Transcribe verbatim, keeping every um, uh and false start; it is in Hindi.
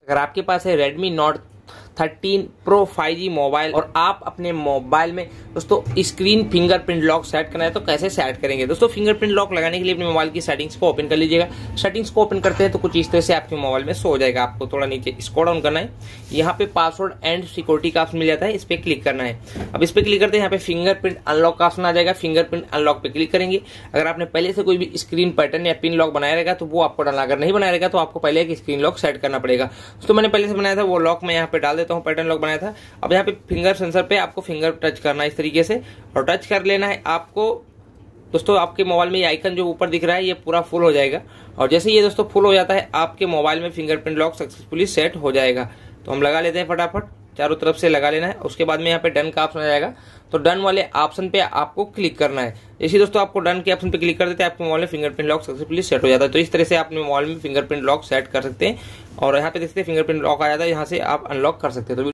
अगर आपके पास है Redmi note thirteen pro five G mobile और आप अपने मोबाइल में दोस्तों स्क्रीन फिंगरप्रिंट लॉक सेट करना है तो कैसे सेट करेंगे। दोस्तों फिंगरप्रिंट लॉक लगाने के लिए अपने मोबाइल की सेटिंग्स को ओपन कर लीजिएगा। सेटिंग्स को ओपन करते हैं तो कुछ इस तरह से आपके मोबाइल में शो हो जाएगा। आपको थोड़ा नीचे स्क्रॉल डाउन करना है, यहाँ पे पासवर्ड एंड सिक्योरिटी का ऑप्शन मिल जाता है, इस पर क्लिक करना है। अब इस पर क्लिक करते हैं, यहाँ पे फिंगरप्रिंट अनलॉक का ऑप्शन आ जाएगा। फिंगरप्रिंट अनलॉक पे क्लिक करेंगे। अगर आपने पहले से कोई भी स्क्रीन पैटर्न या पिन लॉक बनाया रहेगा तो वो आपको डालना, अगर नहीं बनाया रहेगा तो आपको पहले एक स्क्रीन लॉक सेट करना पड़ेगा। तो मैंने पहले से बनाया था वो लॉक मैं यहाँ पे डाल देता हूँ, पैटर्न लॉक बनाया था। अब यहाँ पे फिंगर सेंसर पे आपको फिंगर टच करना है इस तरीके से, और टच कर लेना है आपको। दोस्तों आपके मोबाइल में ये आइकन जो ऊपर दिख रहा है ये पूरा फुल हो जाएगा, और जैसे ये दोस्तों फुल हो जाता है आपके मोबाइल में फिंगरप्रिंट लॉक सक्सेसफुली सेट हो जाएगा। तो हम लगा लेते हैं, फटाफट चारों तरफ से लगा लेना है। उसके बाद में यहाँ पे डन का ऑप्शन आ जाएगा, तो डन वाले ऑप्शन पे आपको क्लिक करना है। जैसे दोस्तों आपको डन के ऑप्शन पे क्लिक कर देते हैं आपके मोबाइल में फिंगरप्रिंट लॉक सक्सेसफुली सेट हो जाता है। तो इस तरह से आप अपने मोबाइल में फिंगरप्रिंट लॉक सेट कर सकते हैं, और यहाँ पे देखते हैं फिंगरप्रिंट लॉक आ जाता है, यहाँ से आप अनलॉक कर सकते हैं। तो